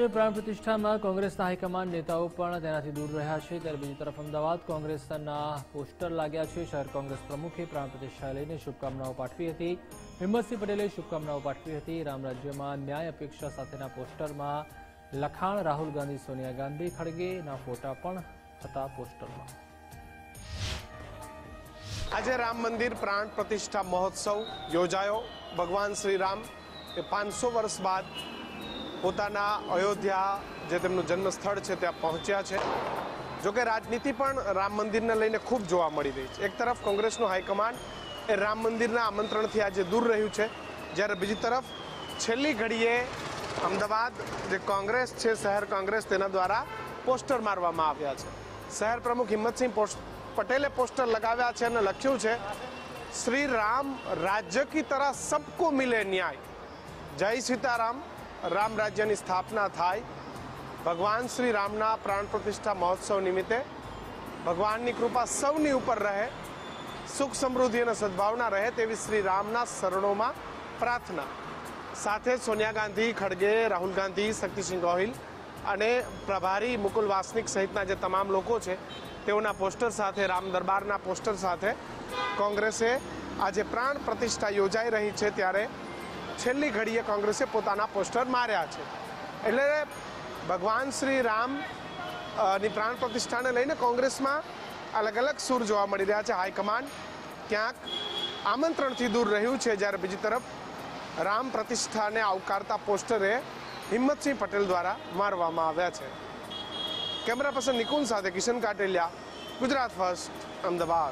પ્રાણ પ્રતિષ્ઠામાં કોંગ્રેસના હાઈકમાન્ડ નેતાઓ પણ તેનાથી દૂર રહ્યા છે, ત્યારે બીજી તરફ અમદાવાદ કોંગ્રેસના પોસ્ટર લાગ્યા છે। શહેર કોંગ્રેસ પ્રમુખે પ્રાણ પ્રતિષ્ઠા લઈને શુભકામનાઓ પાઠવી હતી। હિંમતસિંહ પટેલે શુભકામનાઓ પાઠવી હતી। રામ રાજ્યમાં ન્યાય અપેક્ષા સાથેના પોસ્ટરમાં લખાણ રાહુલ ગાંધી, સોનિયા ગાંધી, ખડગેના ફોટા પણ હતા પોસ્ટરમાં। આજે રામ મંદિર પ્રાણ પ્રતિષ્ઠા મહોત્સવ યોજાયો। ભગવાન શ્રી રામ એ 500 વર્ષ બાદ પોતાના અયોધ્યા જે તેમનું જન્મસ્થળ છે ત્યાં પહોંચ્યા છે। જોકે રાજનીતિ પણ રામ મંદિરને લઈને ખૂબ જોવા મળી રહી છે। એક તરફ કોંગ્રેસનું હાઈકમાન્ડ એ રામ મંદિરના આમંત્રણથી આજે દૂર રહ્યું છે, જ્યારે બીજી તરફ છેલ્લી ઘડીએ અમદાવાદ જે કોંગ્રેસ છે, શહેર કોંગ્રેસ, તેના દ્વારા પોસ્ટર મારવામાં આવ્યા છે। શહેર પ્રમુખ હિંમતસિંહ પટેલે પોસ્ટર લગાવ્યા છે અને લખ્યું છે, શ્રી રામ રાજ્ય કી તરહ સબકો મિલે ન્યાય, જય સીતારામ, રામ રાજ્યની સ્થાપના થાય। ભગવાન શ્રી રામના પ્રાણ પ્રતિષ્ઠા મહોત્સવ નિમિત્તે ભગવાનની કૃપા સૌની ઉપર રહે, સુખ સમૃદ્ધિ અને સદભાવના રહે તેવી શ્રી રામના શરણોમાં પ્રાર્થના। સાથે સોનિયા ગાંધી, ખડગે, રાહુલ ગાંધી, શક્તિસિંહ ગોહિલ અને પ્રભારી મુકુલ વાસનિક સહિતના જે તમામ લોકો છે તેઓના પોસ્ટર સાથે, રામ દરબારના પોસ્ટર સાથે કોંગ્રેસે આજે પ્રાણ પ્રતિષ્ઠા યોજાઈ રહી છે ત્યારે છેલ્લી ઘડીએ કોંગ્રેસે પોતાના પોસ્ટર માર્યા છે। એટલે ભગવાન શ્રી રામ ની પ્રાણ પ્રતિષ્ઠાને લઈને કોંગ્રેસમાં અલગ અલગ સૂર જોવા મળી રહ્યા છે। હાઈકમાન્ડ ક્યાંક આમંત્રણથી દૂર રહ્યું છે, જ્યારે બીજી તરફ રામ પ્રતિષ્ઠાને આવકારતા પોસ્ટરે હિંમતસિંહ પટેલ દ્વારા મારવામાં આવ્યા છે। કેમેરા પર્સન નિકુંજ સાથે કિશન કાટેલિયા, ગુજરાત ફર્સ્ટ, અમદાવાદ।